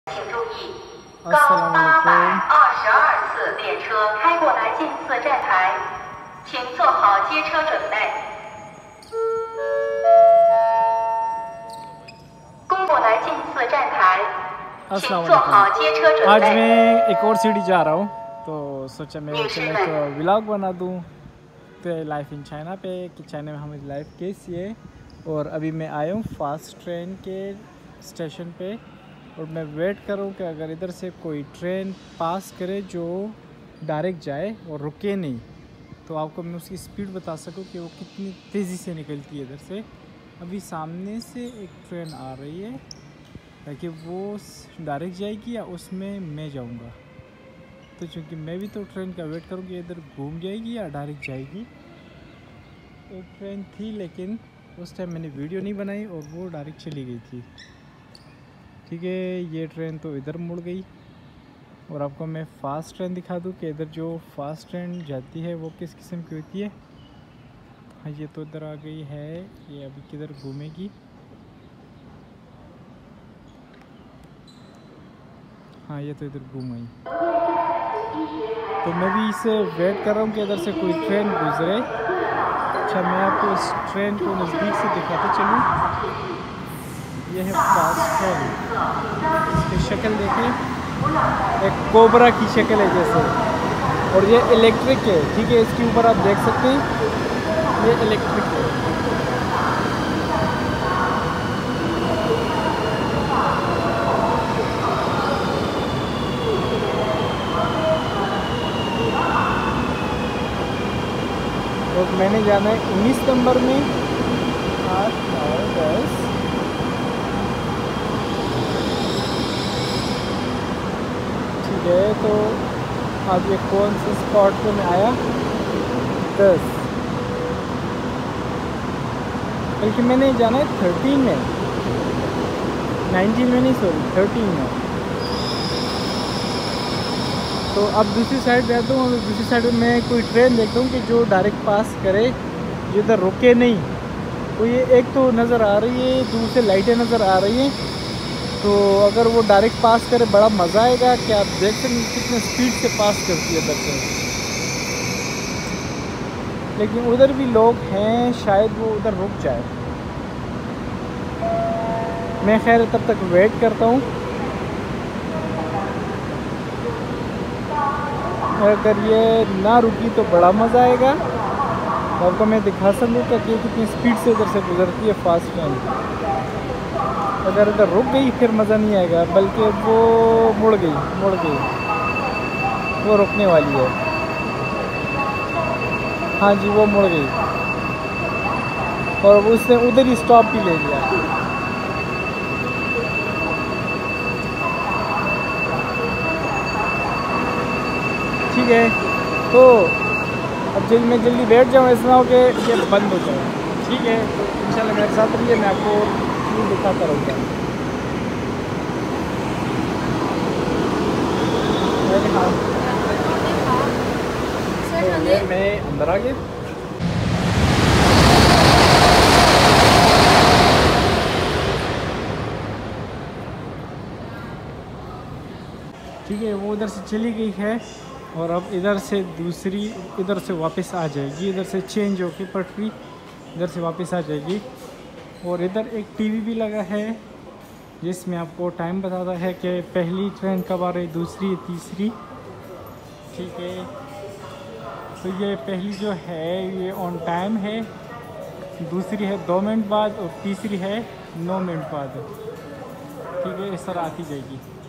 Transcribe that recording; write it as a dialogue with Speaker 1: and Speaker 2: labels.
Speaker 1: आज मैं एक और सिटी जा रहा हूँ, तो सोचा मैं एक व्लॉग बना दूँ तो लाइफ इन चाइना पे कि चाइना में हमारी लाइफ कैसी है। और अभी मैं आया हूँ फास्ट ट्रेन के स्टेशन पे और मैं वेट कर रहा हूँ कि अगर इधर से कोई ट्रेन पास करे जो डायरेक्ट जाए और रुके नहीं, तो आपको मैं उसकी स्पीड बता सकूँ कि वो कितनी तेज़ी से निकलती है इधर से। अभी सामने से एक ट्रेन आ रही है ताकि वो डायरेक्ट जाएगी या उसमें मैं जाऊंगा। तो चूँकि मैं भी तो ट्रेन का वेट करूँगी इधर घूम जाएगी या डायरेक्ट जाएगी। एक ट्रेन थी लेकिन उस टाइम मैंने वीडियो नहीं बनाई और वो डायरेक्ट चली गई थी। ठीक है, ये ट्रेन तो इधर मुड़ गई और आपको मैं फ़ास्ट ट्रेन दिखा दूँ कि इधर जो फास्ट ट्रेन जाती है वो किस किस्म की होती है। हाँ, ये तो इधर आ गई है, ये अभी किधर घूमेगी। हाँ, ये तो इधर घूम गई। तो मैं भी इसे वेट कर रहा हूँ कि इधर से कोई ट्रेन गुजरे। अच्छा, मैं आपको इस ट्रेन को नज़दीक से दिखाते चलूँ। ये है फास्ट ट्रेन, इसकी शक्ल देखें, एक कोबरा की शक्ल है जैसे, और ये इलेक्ट्रिक है। ठीक है, इसके ऊपर आप देख सकते हैं ये इलेक्ट्रिक है। और मैंने जाना है 19 नंबर में 8, 9, 10। ठीक है, तो आज ये कौन से स्पॉट पे मैं आया 10, बल्कि मैंने जाना है 13 में, 19 में नहीं, सॉरी 13 में। तो अब दूसरी साइड जाता हूँ और दूसरी साइड में मैं कोई ट्रेन देखता हूँ कि जो डायरेक्ट पास करे, जिधर रुके नहीं। तो ये एक तो नज़र आ रही है, दूर से लाइटें नज़र आ रही हैं, तो अगर वो डायरेक्ट पास करे बड़ा मज़ा आएगा कि आप देख सकते कितने स्पीड से पास करती है इधर से। लेकिन उधर भी लोग हैं, शायद वो उधर रुक जाए। मैं खैर तब तक वेट करता हूँ। अगर ये ना रुकी तो बड़ा मज़ा आएगा। तो आपको मैं दिखा सकूँ कि कितनी स्पीड से इधर से गुजरती है फास्ट ट्रेन। अगर इधर रुक गई फिर मज़ा नहीं आएगा, बल्कि वो मुड़ गई, वो रुकने वाली है। हाँ जी, वो मुड़ गई और उसने उधर ही स्टॉप भी ले लिया। ठीक है, तो अब मैं जल्दी बैठ जाऊँ, ऐसा हो कि ये बंद हो जाए। ठीक है, तो इंशाल्लाह मेरे साथ रहिए, मैं आपको दिखाता रहूँगा। तो मैं अंदर आ गया। ठीक है, वो उधर से चली गई है और अब इधर से दूसरी इधर से वापस आ जाएगी। इधर से चेंज होकर पटरी इधर से वापस आ जाएगी। और इधर एक टीवी भी लगा है जिसमें आपको टाइम बताता है कि पहली ट्रेन कब आ रही, दूसरी, तीसरी। ठीक है, तो ये पहली जो है ये ऑन टाइम है, दूसरी है 2 मिनट बाद और तीसरी है 9 मिनट बाद। ठीक है, इस तरह आती जाएगी।